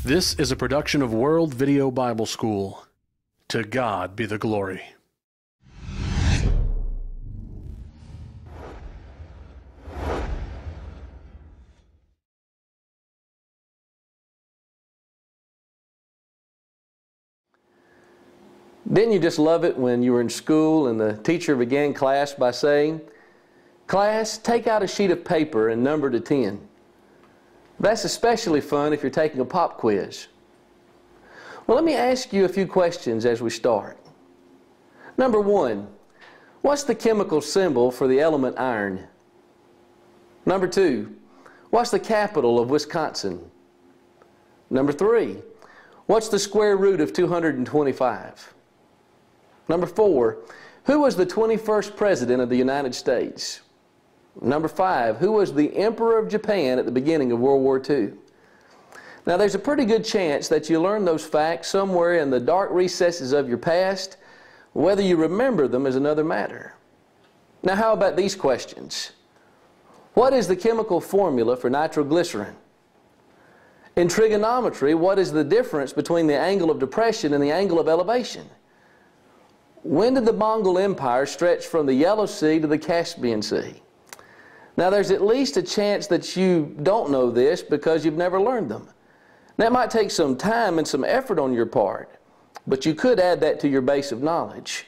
This is a production of World Video Bible School. To God be the glory. Didn't you just love it when you were in school and the teacher began class by saying, "Class, take out a sheet of paper and number to 10. That's especially fun if you're taking a pop quiz. Well, let me ask you a few questions as we start. Number one, what's the chemical symbol for the element iron? Number two, what's the capital of Wisconsin? Number three, what's the square root of 225? Number four, who was the 21st President of the United States? Number five, who was the Emperor of Japan at the beginning of World War II? Now, there's a pretty good chance that you learned those facts somewhere in the dark recesses of your past. Whether you remember them is another matter. Now, how about these questions? What is the chemical formula for nitroglycerin? In trigonometry, what is the difference between the angle of depression and the angle of elevation? When did the Mongol Empire stretch from the Yellow Sea to the Caspian Sea? Now, there's at least a chance that you don't know this because you've never learned them. That might take some time and some effort on your part, but you could add that to your base of knowledge.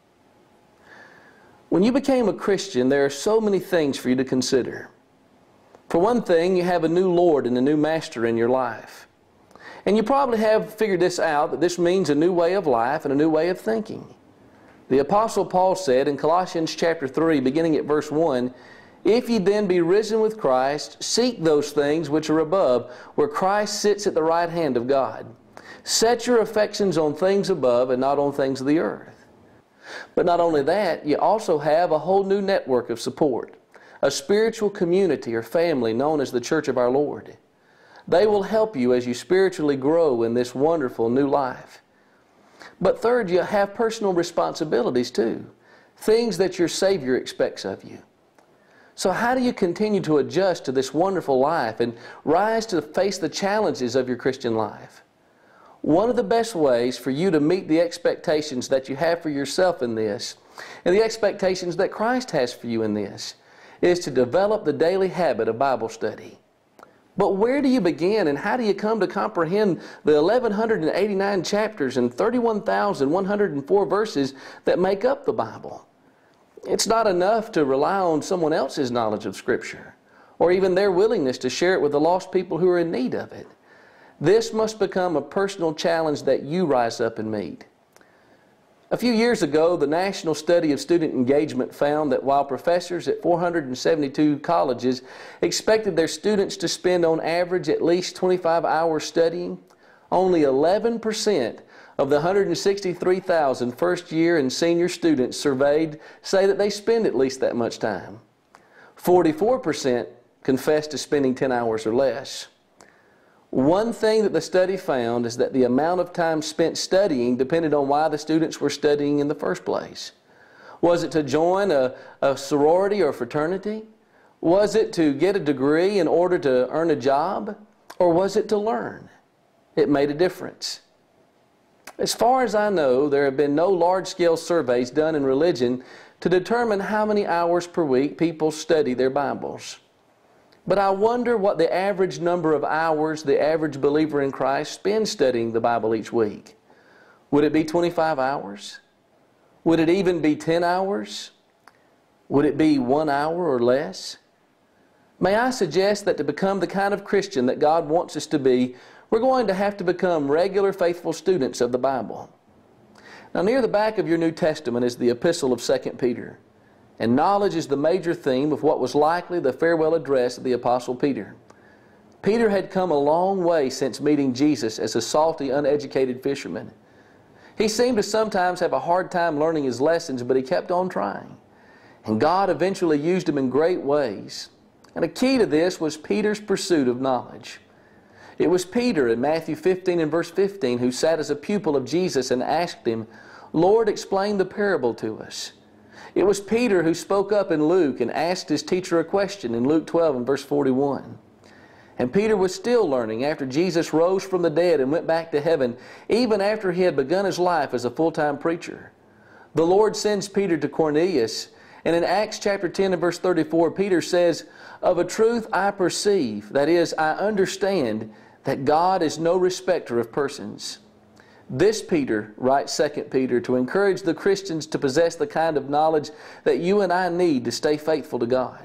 When you became a Christian, there are so many things for you to consider. For one thing, you have a new Lord and a new Master in your life. And you probably have figured this out, that this means a new way of life and a new way of thinking. The Apostle Paul said in Colossians chapter 3, beginning at verse 1, "If ye then be risen with Christ, seek those things which are above, where Christ sits at the right hand of God. Set your affections on things above and not on things of the earth." But not only that, you also have a whole new network of support, a spiritual community or family known as the Church of our Lord. They will help you as you spiritually grow in this wonderful new life. But third, you have personal responsibilities too, things that your Savior expects of you. So how do you continue to adjust to this wonderful life and rise to face the challenges of your Christian life? One of the best ways for you to meet the expectations that you have for yourself in this, and the expectations that Christ has for you in this, is to develop the daily habit of Bible study. But where do you begin, and how do you come to comprehend the 1,189 chapters and 31,104 verses that make up the Bible? It's not enough to rely on someone else's knowledge of Scripture, or even their willingness to share it with the lost people who are in need of it. This must become a personal challenge that you rise up and meet. A few years ago, the National Study of Student Engagement found that while professors at 472 colleges expected their students to spend on average at least 25 hours studying, only 11% of the 163,000 first-year and senior students surveyed say that they spend at least that much time. 44% confess to spending 10 hours or less. One thing that the study found is that the amount of time spent studying depended on why the students were studying in the first place. Was it to join a sorority or fraternity? Was it to get a degree in order to earn a job? Or was it to learn? It made a difference. As far as I know, there have been no large-scale surveys done in religion to determine how many hours per week people study their Bibles. But I wonder what the average number of hours the average believer in Christ spends studying the Bible each week. Would it be 25 hours? Would it even be 10 hours? Would it be 1 hour or less? May I suggest that to become the kind of Christian that God wants us to be, we're going to have to become regular, faithful students of the Bible. Now, near the back of your New Testament is the epistle of 2 Peter. And knowledge is the major theme of what was likely the farewell address of the Apostle Peter. Peter had come a long way since meeting Jesus as a salty, uneducated fisherman. He seemed to sometimes have a hard time learning his lessons, but he kept on trying. And God eventually used him in great ways. And a key to this was Peter's pursuit of knowledge. It was Peter in Matthew 15 and verse 15 who sat as a pupil of Jesus and asked him, "Lord, explain the parable to us." It was Peter who spoke up in Luke and asked his teacher a question in Luke 12 and verse 41. And Peter was still learning after Jesus rose from the dead and went back to heaven, even after he had begun his life as a full-time preacher. The Lord sends Peter to Cornelius, and in Acts chapter 10 and verse 34, Peter says, "Of a truth I perceive," that is, I understand, "that God is no respecter of persons." This Peter writes 2 Peter to encourage the Christians to possess the kind of knowledge that you and I need to stay faithful to God.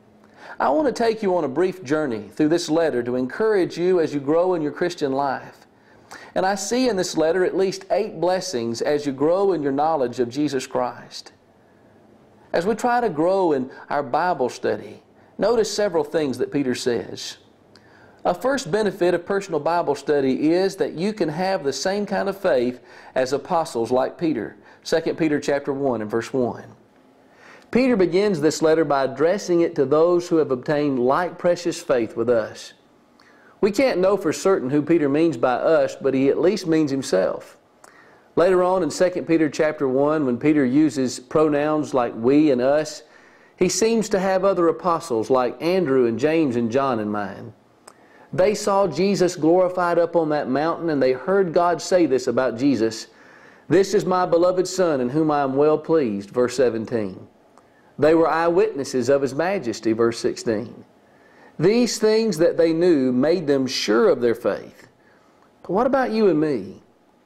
I want to take you on a brief journey through this letter to encourage you as you grow in your Christian life. And I see in this letter at least 8 blessings as you grow in your knowledge of Jesus Christ. As we try to grow in our Bible study, notice several things that Peter says. A first benefit of personal Bible study is that you can have the same kind of faith as apostles like Peter. 2 Peter chapter 1 and verse 1. Peter begins this letter by addressing it to those who have obtained like precious faith with us. We can't know for certain who Peter means by us, but he at least means himself. Later on in 2 Peter chapter 1, when Peter uses pronouns like we and us, he seems to have other apostles like Andrew and James and John in mind. They saw Jesus glorified up on that mountain, and they heard God say this about Jesus: "This is my beloved Son, in whom I am well pleased," verse 17. They were eyewitnesses of His majesty, verse 16. These things that they knew made them sure of their faith. But what about you and me?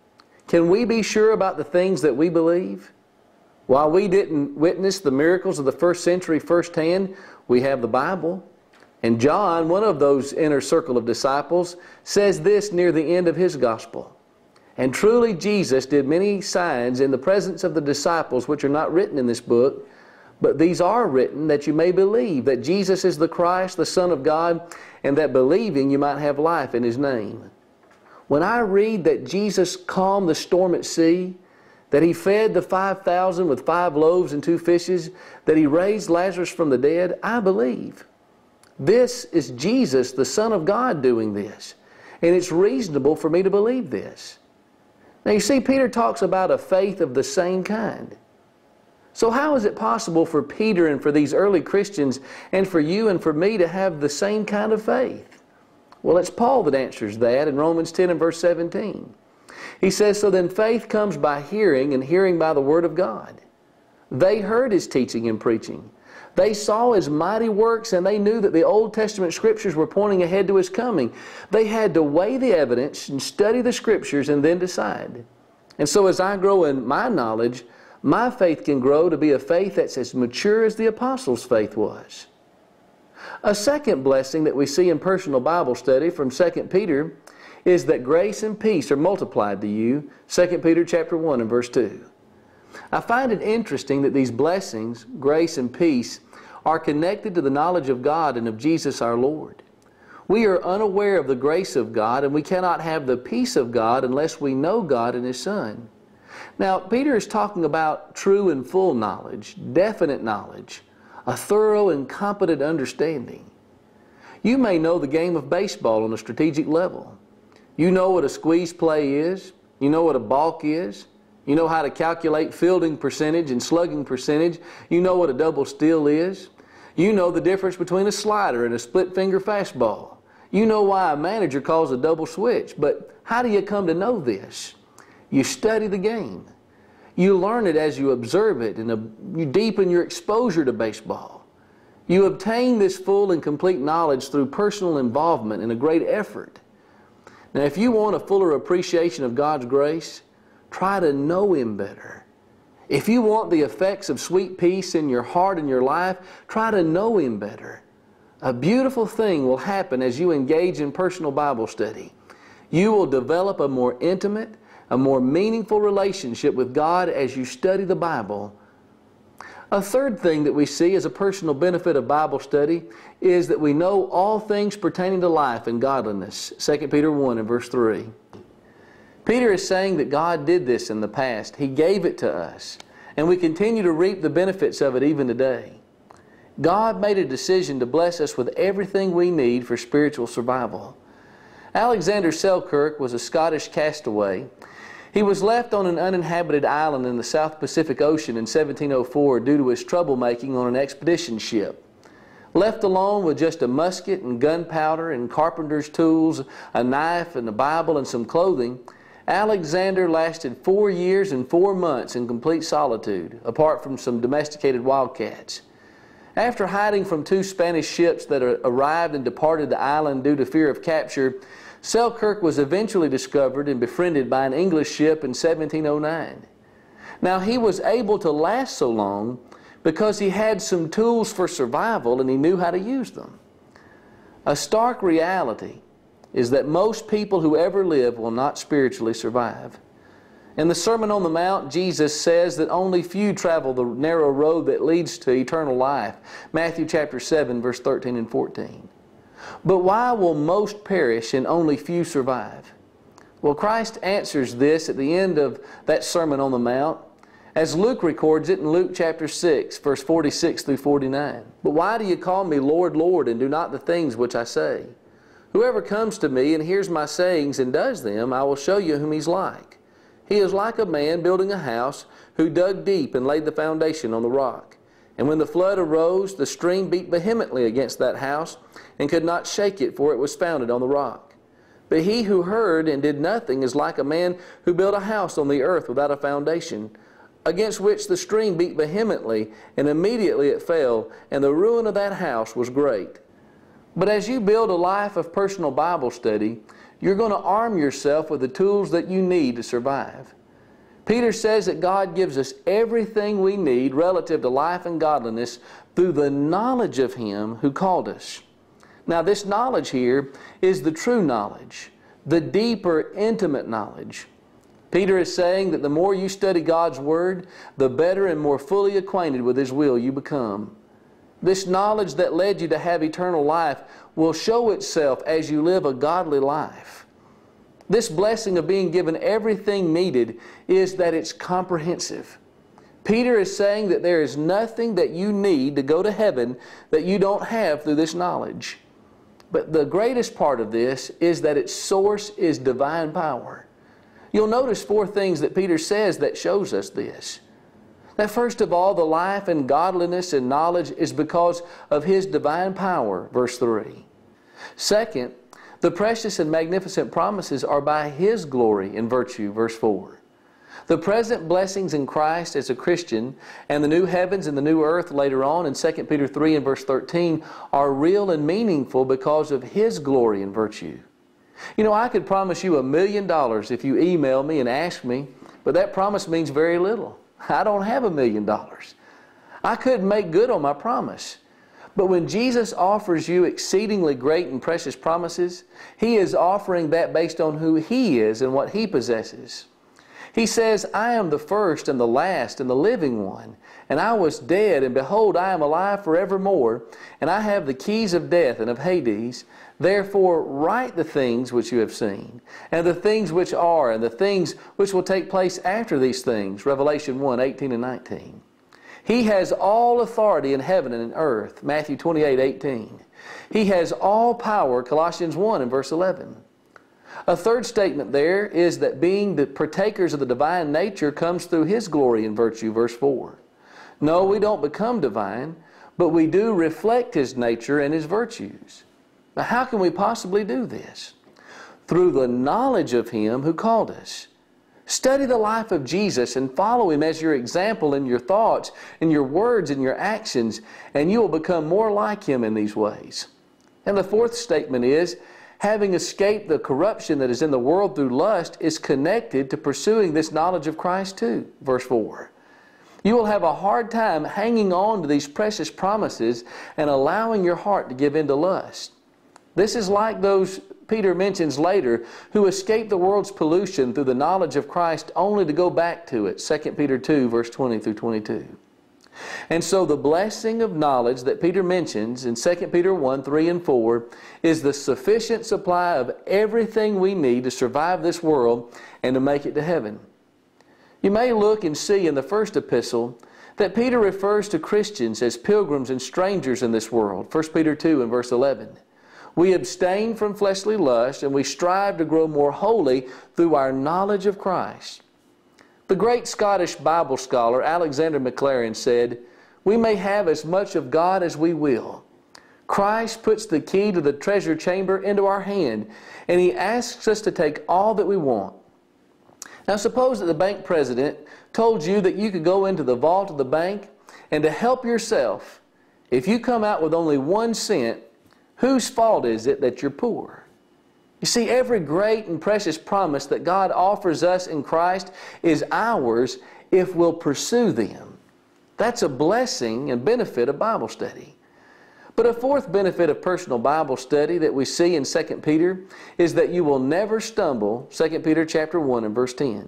Can we be sure about the things that we believe? While we didn't witness the miracles of the first century firsthand, we have the Bible. And John, one of those inner circle of disciples, says this near the end of his gospel: "And truly Jesus did many signs in the presence of the disciples, which are not written in this book, but these are written that you may believe that Jesus is the Christ, the Son of God, and that believing you might have life in His name." When I read that Jesus calmed the storm at sea, that He fed the 5,000 with 5 loaves and 2 fishes, that He raised Lazarus from the dead, I believe. This is Jesus, the Son of God, doing this. And it's reasonable for me to believe this. Now you see, Peter talks about a faith of the same kind. So how is it possible for Peter and for these early Christians and for you and for me to have the same kind of faith? Well, it's Paul that answers that in Romans 10 and verse 17. He says, "So then faith comes by hearing, and hearing by the Word of God." They heard His teaching and preaching. They saw His mighty works, and they knew that the Old Testament Scriptures were pointing ahead to His coming. They had to weigh the evidence and study the Scriptures and then decide. And so as I grow in my knowledge, my faith can grow to be a faith that's as mature as the apostles' faith was. A second blessing that we see in personal Bible study from 2 Peter is that grace and peace are multiplied to you, 2 Peter chapter 1 and verse 2. I find it interesting that these blessings, grace and peace, are connected to the knowledge of God and of Jesus our Lord. We are unaware of the grace of God, and we cannot have the peace of God unless we know God and His Son. Now, Peter is talking about true and full knowledge, definite knowledge, a thorough and competent understanding. You may know the game of baseball on a strategic level. You know what a squeeze play is. You know what a balk is. You know how to calculate fielding percentage and slugging percentage. You know what a double steal is. You know the difference between a slider and a split finger fastball. You know why a manager calls a double switch. But how do you come to know this? You study the game. You learn it as you observe it, and you deepen your exposure to baseball. You obtain this full and complete knowledge through personal involvement and a great effort. Now, if you want a fuller appreciation of God's grace, try to know Him better. If you want the effects of sweet peace in your heart and your life, try to know Him better. A beautiful thing will happen as you engage in personal Bible study. You will develop a more intimate, a more meaningful relationship with God as you study the Bible. A third thing that we see as a personal benefit of Bible study is that we know all things pertaining to life and godliness. 2 Peter 1 and verse 3. Peter is saying that God did this in the past. He gave it to us, and we continue to reap the benefits of it even today. God made a decision to bless us with everything we need for spiritual survival. Alexander Selkirk was a Scottish castaway. He was left on an uninhabited island in the South Pacific Ocean in 1704 due to his troublemaking on an expedition ship. Left alone with just a musket and gunpowder and carpenter's tools, a knife and a Bible and some clothing, Alexander lasted 4 years and 4 months in complete solitude, apart from some domesticated wildcats. After hiding from 2 Spanish ships that arrived and departed the island due to fear of capture, Selkirk was eventually discovered and befriended by an English ship in 1709. Now, he was able to last so long because he had some tools for survival and he knew how to use them. A stark reality is that most people who ever live will not spiritually survive. In the Sermon on the Mount, Jesus says that only few travel the narrow road that leads to eternal life. Matthew chapter 7, verse 13 and 14. But why will most perish and only few survive? Well, Christ answers this at the end of that Sermon on the Mount, as Luke records it in Luke chapter 6, verse 46 through 49. But why do you call me Lord, Lord, and do not the things which I say? Whoever comes to me and hears my sayings and does them, I will show you whom he's like. He is like a man building a house who dug deep and laid the foundation on the rock. And when the flood arose, the stream beat vehemently against that house and could not shake it, for it was founded on the rock. But he who heard and did nothing is like a man who built a house on the earth without a foundation, against which the stream beat vehemently, and immediately it fell, and the ruin of that house was great. But as you build a life of personal Bible study, you're going to arm yourself with the tools that you need to survive. Peter says that God gives us everything we need relative to life and godliness through the knowledge of Him who called us. Now, this knowledge here is the true knowledge, the deeper, intimate knowledge. Peter is saying that the more you study God's Word, the better and more fully acquainted with His will you become. This knowledge that led you to have eternal life will show itself as you live a godly life. This blessing of being given everything needed is that it's comprehensive. Peter is saying that there is nothing that you need to go to heaven that you don't have through this knowledge. But the greatest part of this is that its source is divine power. You'll notice 4 things that Peter says that shows us this. That first of all, the life and godliness and knowledge is because of His divine power, verse 3. Second, the precious and magnificent promises are by His glory and virtue, verse 4. The present blessings in Christ as a Christian and the new heavens and the new earth later on in 2 Peter 3 and verse 13 are real and meaningful because of His glory and virtue. You know, I could promise you $1 million if you email me and ask me, but that promise means very little. I don't have $1 million. I couldn't make good on my promise. But when Jesus offers you exceedingly great and precious promises, He is offering that based on who He is and what He possesses. He says, I am the first and the last and the living one, and I was dead, and behold, I am alive forevermore, and I have the keys of death and of Hades. Therefore write the things which you have seen, and the things which are, and the things which will take place after these things. Revelation 1, 18 and 19. He has all authority in heaven and in earth. Matthew 28, 18. He has all power. Colossians 1 and verse 11. A third statement there is that being the partakers of the divine nature comes through His glory and virtue, verse 4. No, we don't become divine, but we do reflect His nature and His virtues. Now, how can we possibly do this? Through the knowledge of Him who called us. Study the life of Jesus and follow Him as your example in your thoughts, in your words, and your actions, and you will become more like Him in these ways. And the fourth statement is, having escaped the corruption that is in the world through lust is connected to pursuing this knowledge of Christ too. Verse 4. You will have a hard time hanging on to these precious promises and allowing your heart to give in to lust. This is like those Peter mentions later who escaped the world's pollution through the knowledge of Christ only to go back to it. 2 Peter 2 verse 20 through 22. And so the blessing of knowledge that Peter mentions in 2 Peter 1, 3 and 4 is the sufficient supply of everything we need to survive this world and to make it to heaven. You may look and see in the first epistle that Peter refers to Christians as pilgrims and strangers in this world. 1 Peter 2 and verse 11. We abstain from fleshly lust and we strive to grow more holy through our knowledge of Christ. The great Scottish Bible scholar Alexander Maclaren said, we may have as much of God as we will, Christ puts the key to the treasure chamber into our hand, and He asks us to take all that we want. Now suppose that the bank president told you that you could go into the vault of the bank, and to help yourself, if you come out with only 1 cent, whose fault is it that you're poor? You see, every great and precious promise that God offers us in Christ is ours if we'll pursue them. That's a blessing and benefit of Bible study. But a fourth benefit of personal Bible study that we see in 2 Peter is that you will never stumble, 2 Peter chapter 1 and verse 10.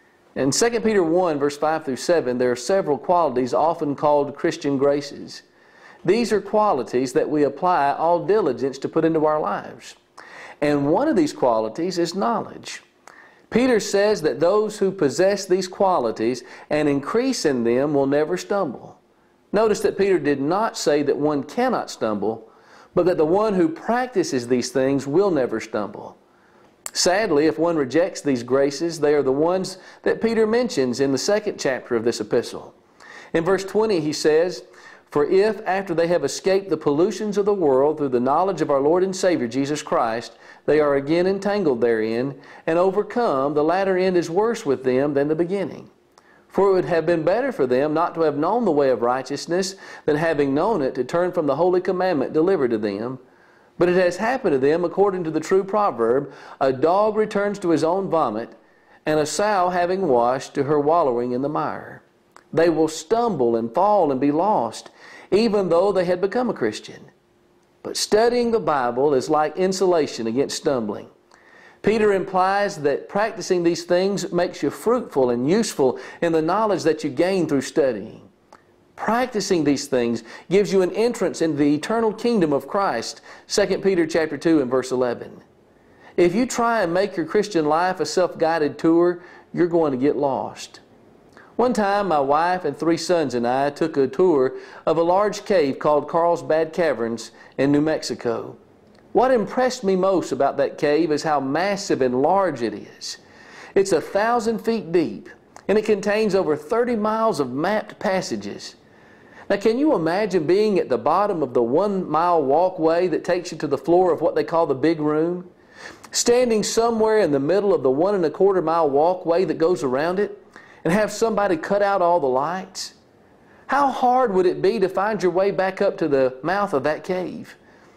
In 2 Peter 1 verse 5 through 7, there are several qualities often called Christian graces. These are qualities that we apply all diligence to put into our lives. And one of these qualities is knowledge. Peter says that those who possess these qualities and increase in them will never stumble. Notice that Peter did not say that one cannot stumble, but that the one who practices these things will never stumble. Sadly, if one rejects these graces, they are the ones that Peter mentions in the 2nd chapter of this epistle. In verse 20 he says, "For if, after they have escaped the pollutions of the world through the knowledge of our Lord and Savior Jesus Christ, they are again entangled therein and overcome, the latter end is worse with them than the beginning. For it would have been better for them not to have known the way of righteousness than having known it to turn from the holy commandment delivered to them. But it has happened to them according to the true proverb, a dog returns to his own vomit, and a sow having washed to her wallowing in the mire. They will stumble and fall and be lost, even though they had become a Christian." But studying the Bible is like insulation against stumbling. Peter implies that practicing these things makes you fruitful and useful in the knowledge that you gain through studying. Practicing these things gives you an entrance into the eternal kingdom of Christ, 2 Peter chapter 2 and verse 11. If you try and make your Christian life a self-guided tour, you're going to get lost. One time, my wife and 3 sons and I took a tour of a large cave called Carlsbad Caverns in New Mexico. What impressed me most about that cave is how massive and large it is. It's 1,000 feet deep, and it contains over 30 miles of mapped passages. Now, can you imagine being at the bottom of the 1-mile walkway that takes you to the floor of what they call the big room? Standing somewhere in the middle of the 1.25-mile walkway that goes around it, and have somebody cut out all the lights? How hard would it be to find your way back up to the mouth of that cave?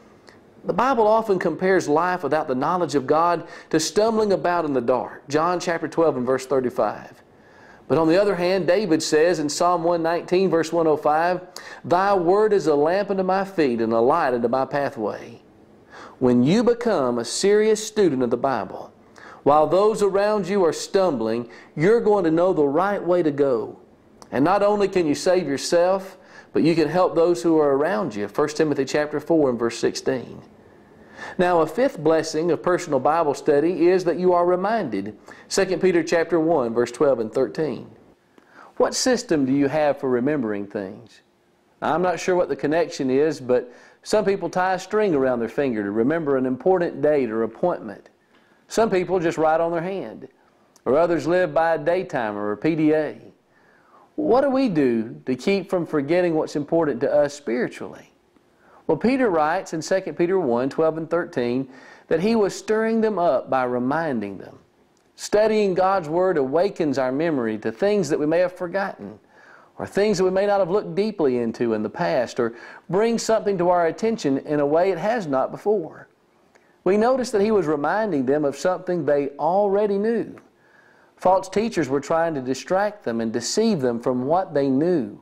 The Bible often compares life without the knowledge of God to stumbling about in the dark. John chapter 12 and verse 35. But on the other hand, David says in Psalm 119 verse 105, "Thy word is a lamp unto my feet and a light unto my pathway." When you become a serious student of the Bible, while those around you are stumbling, you're going to know the right way to go. And not only can you save yourself, but you can help those who are around you. 1 Timothy chapter 4 and verse 16. Now, a fifth blessing of personal Bible study is that you are reminded. 2 Peter chapter 1 verse 12 and 13. What system do you have for remembering things? Now, I'm not sure what the connection is, but some people tie a string around their finger to remember an important date or appointment. Some people just write on their hand, or others live by a daytimer or a PDA. What do we do to keep from forgetting what's important to us spiritually? Well, Peter writes in 2 Peter 1, 12 and 13 that he was stirring them up by reminding them. Studying God's Word awakens our memory to things that we may have forgotten, or things that we may not have looked deeply into in the past, or brings something to our attention in a way it has not before. We notice that he was reminding them of something they already knew. False teachers were trying to distract them and deceive them from what they knew.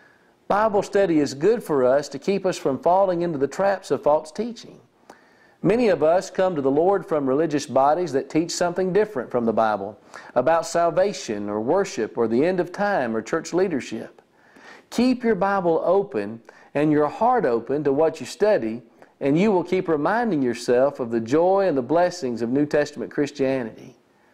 Bible study is good for us to keep us from falling into the traps of false teaching. Many of us come to the Lord from religious bodies that teach something different from the Bible, about salvation or worship or the end of time or church leadership. Keep your Bible open and your heart open to what you study, and you will keep reminding yourself of the joy and the blessings of New Testament Christianity.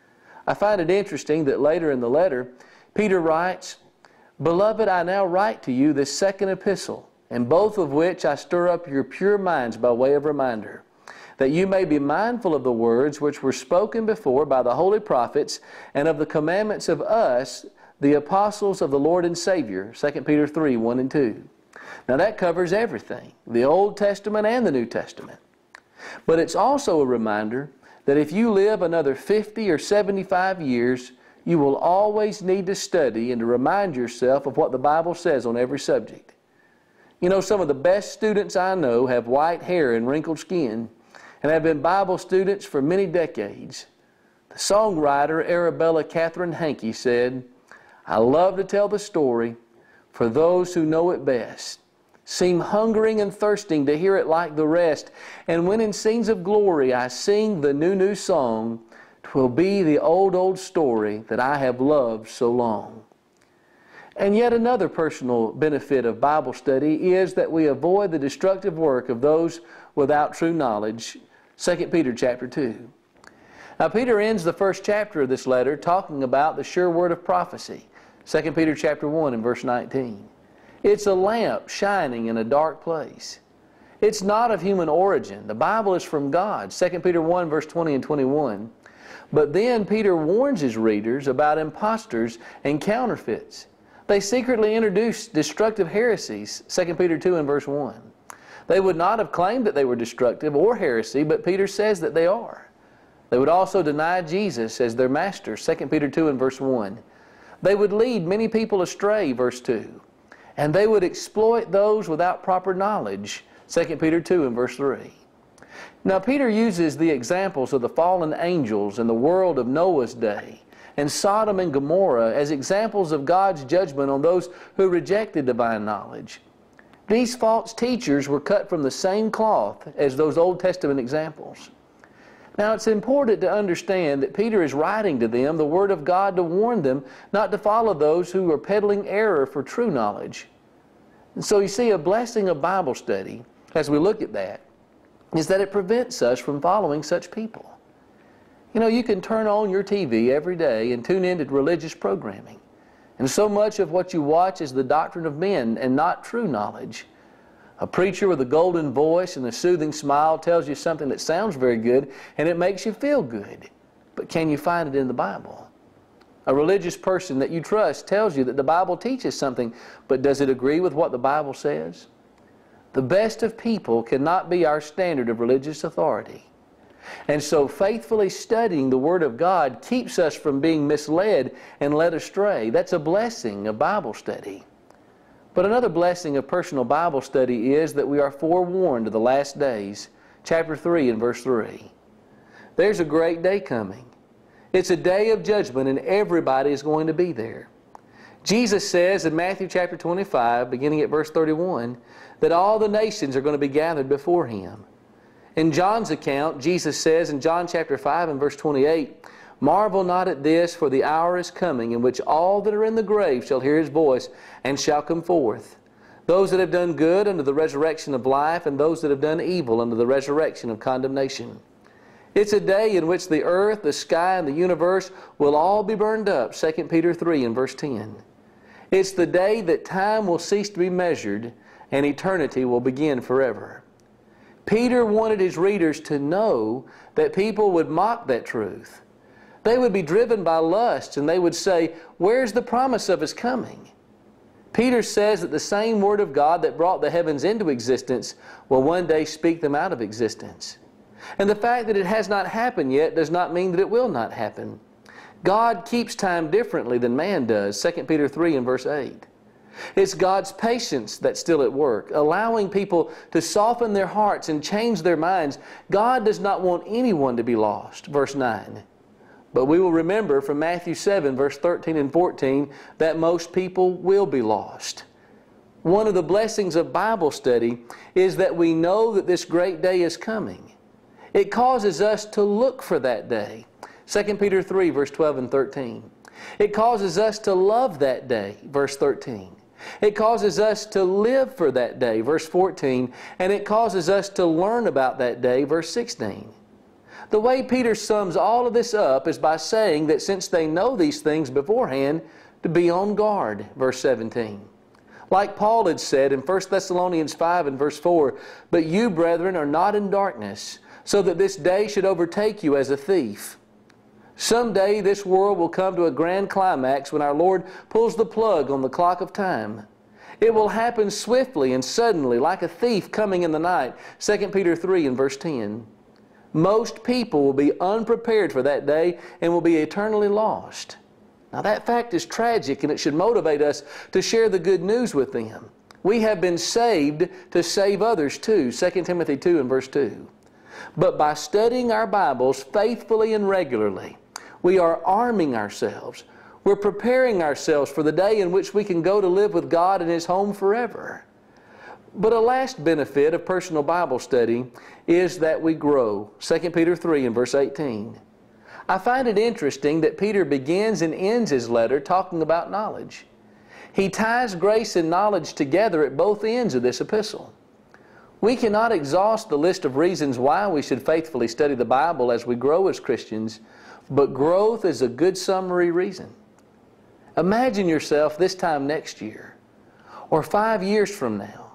I find it interesting that later in the letter, Peter writes, "Beloved, I now write to you this second epistle, in both of which I stir up your pure minds by way of reminder, that you may be mindful of the words which were spoken before by the holy prophets, and of the commandments of us, the apostles of the Lord and Savior," 2 Peter 3, 1 and 2. Now that covers everything, the Old Testament and the New Testament. But it's also a reminder that if you live another 50 or 75 years, you will always need to study and to remind yourself of what the Bible says on every subject. You know, some of the best students I know have white hair and wrinkled skin and have been Bible students for many decades. The songwriter Arabella Catherine Hankey said, "I love to tell the story for those who know it best, seem hungering and thirsting to hear it like the rest, and when in scenes of glory I sing the new song, 'twill be the old story that I have loved so long." And yet another personal benefit of Bible study is that we avoid the destructive work of those without true knowledge. 2 Peter chapter 2. Now Peter ends the first chapter of this letter talking about the sure word of prophecy. 2 Peter chapter 1 and verse 19. It's a lamp shining in a dark place. It's not of human origin. The Bible is from God. 2 Peter 1 verse 20 and 21. But then Peter warns his readers about impostors and counterfeits. They secretly introduce destructive heresies, 2 Peter 2 and verse 1. They would not have claimed that they were destructive or heresy, but Peter says that they are. They would also deny Jesus as their master, 2 Peter 2 and verse 1. They would lead many people astray, verse 2. And they would exploit those without proper knowledge, 2 Peter 2 and verse 3. Now Peter uses the examples of the fallen angels in the world of Noah's day and Sodom and Gomorrah as examples of God's judgment on those who rejected divine knowledge. These false teachers were cut from the same cloth as those Old Testament examples. Now it's important to understand that Peter is writing to them the Word of God to warn them not to follow those who are peddling error for true knowledge. And so you see, a blessing of Bible study, as we look at that, is that it prevents us from following such people. You know, you can turn on your TV every day and tune into religious programming. And so much of what you watch is the doctrine of men and not true knowledge. A preacher with a golden voice and a soothing smile tells you something that sounds very good and it makes you feel good. But can you find it in the Bible? A religious person that you trust tells you that the Bible teaches something, but does it agree with what the Bible says? The best of people cannot be our standard of religious authority. And so faithfully studying the Word of God keeps us from being misled and led astray. That's a blessing of Bible study. But another blessing of personal Bible study is that we are forewarned of the last days. Chapter 3 and verse 3. There's a great day coming. It's a day of judgment and everybody is going to be there. Jesus says in Matthew chapter 25, beginning at verse 31, that all the nations are going to be gathered before Him. In John's account, Jesus says in John chapter 5 and verse 28, "Marvel not at this, for the hour is coming in which all that are in the grave shall hear His voice and shall come forth. Those that have done good unto the resurrection of life, and those that have done evil unto the resurrection of condemnation." It's a day in which the earth, the sky, and the universe will all be burned up, 2 Peter 3 and verse 10. It's the day that time will cease to be measured and eternity will begin forever. Peter wanted his readers to know that people would mock that truth. They would be driven by lust and they would say, "Where's the promise of His coming?" Peter says that the same Word of God that brought the heavens into existence will one day speak them out of existence. And the fact that it has not happened yet does not mean that it will not happen. God keeps time differently than man does, 2 Peter 3 and verse 8. It's God's patience that's still at work, allowing people to soften their hearts and change their minds. God does not want anyone to be lost, verse 9. But we will remember from Matthew 7, verse 13 and 14, that most people will be lost. One of the blessings of Bible study is that we know that this great day is coming. It causes us to look for that day, 2 Peter 3, verse 12 and 13. It causes us to love that day, verse 13. It causes us to live for that day, verse 14, and it causes us to learn about that day, verse 16. The way Peter sums all of this up is by saying that since they know these things beforehand, to be on guard, verse 17. Like Paul had said in 1 Thessalonians 5 and verse 4, "But you, brethren, are not in darkness, so that this day should overtake you as a thief." Someday this world will come to a grand climax when our Lord pulls the plug on the clock of time. It will happen swiftly and suddenly, like a thief coming in the night. 2 Peter 3 and verse 10. Most people will be unprepared for that day and will be eternally lost. Now that fact is tragic, and it should motivate us to share the good news with them. We have been saved to save others too. 2 Timothy 2 and verse 2. But by studying our Bibles faithfully and regularly, we are arming ourselves. We're preparing ourselves for the day in which we can go to live with God in His home forever. But a last benefit of personal Bible study is that we grow. 2 Peter 3 and verse 18. I find it interesting that Peter begins and ends his letter talking about knowledge. He ties grace and knowledge together at both ends of this epistle. We cannot exhaust the list of reasons why we should faithfully study the Bible as we grow as Christians, but growth is a good summary reason. Imagine yourself this time next year, or 5 years from now,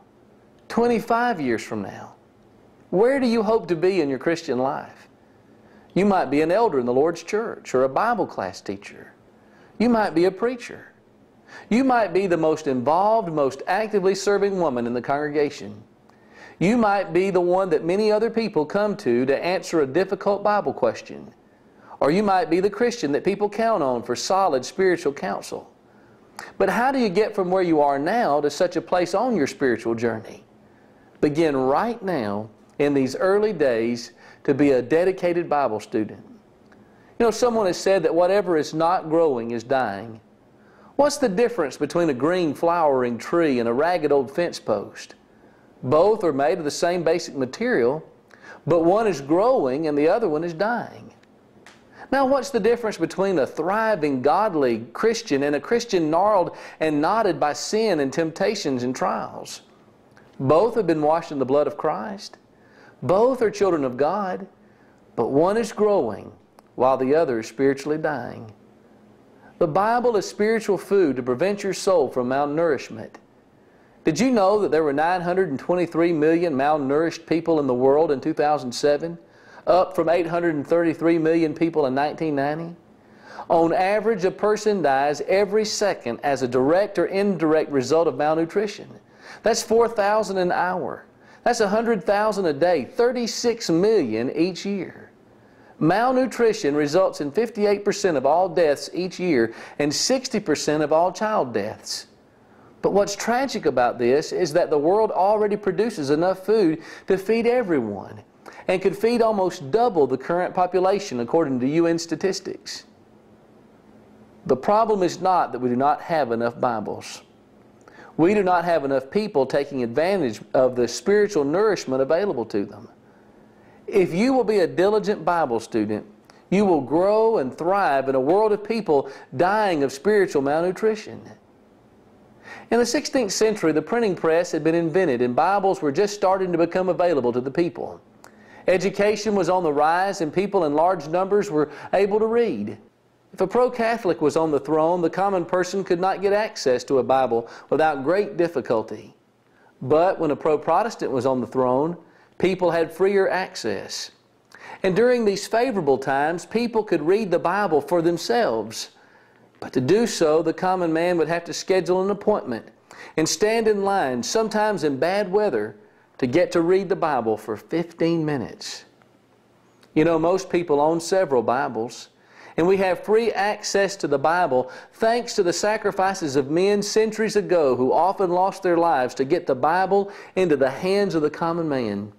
25 years from now. Where do you hope to be in your Christian life? You might be an elder in the Lord's church, or a Bible class teacher. You might be a preacher. You might be the most involved, most actively serving woman in the congregation. You might be the one that many other people come to answer a difficult Bible question. Or you might be the Christian that people count on for solid spiritual counsel. But how do you get from where you are now to such a place on your spiritual journey? Begin right now in these early days to be a dedicated Bible student. You know, someone has said that whatever is not growing is dying. What's the difference between a green flowering tree and a ragged old fence post? Both are made of the same basic material, but one is growing and the other one is dying. Now, what's the difference between a thriving, godly Christian and a Christian gnarled and knotted by sin and temptations and trials? Both have been washed in the blood of Christ. Both are children of God, but one is growing while the other is spiritually dying. The Bible is spiritual food to prevent your soul from malnourishment. Did you know that there were 923 million malnourished people in the world in 2007, up from 833 million people in 1990? On average, a person dies every second as a direct or indirect result of malnutrition. That's 4,000 an hour. That's 100,000 a day, 36 million each year. Malnutrition results in 58% of all deaths each year and 60% of all child deaths. But what's tragic about this is that the world already produces enough food to feed everyone and could feed almost double the current population according to UN statistics. The problem is not that we do not have enough Bibles. We do not have enough people taking advantage of the spiritual nourishment available to them. If you will be a diligent Bible student, you will grow and thrive in a world of people dying of spiritual malnutrition. In the 16th century, the printing press had been invented and Bibles were just starting to become available to the people. Education was on the rise and people in large numbers were able to read. If a pro-Catholic was on the throne, the common person could not get access to a Bible without great difficulty. But when a pro-Protestant was on the throne, people had freer access. And during these favorable times, people could read the Bible for themselves. But to do so, the common man would have to schedule an appointment and stand in line, sometimes in bad weather, to get to read the Bible for 15 minutes. You know, most people own several Bibles, and we have free access to the Bible thanks to the sacrifices of men centuries ago who often lost their lives to get the Bible into the hands of the common man.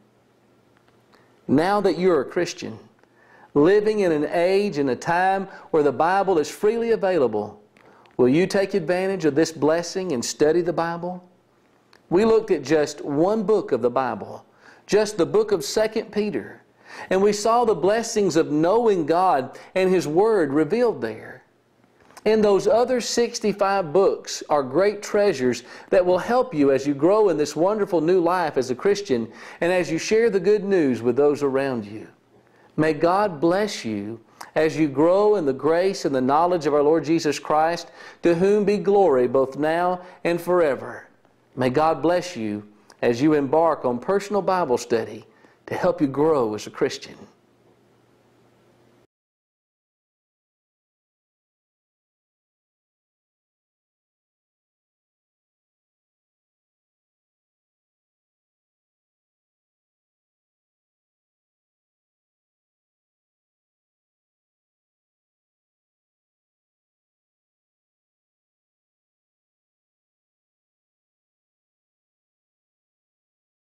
Now that you're a Christian, living in an age and a time where the Bible is freely available, will you take advantage of this blessing and study the Bible? We looked at just one book of the Bible, just the book of 2 Peter, and we saw the blessings of knowing God and His Word revealed there. And those other 65 books are great treasures that will help you as you grow in this wonderful new life as a Christian and as you share the good news with those around you. May God bless you as you grow in the grace and the knowledge of our Lord Jesus Christ, to whom be glory both now and forever. May God bless you as you embark on personal Bible study to help you grow as a Christian.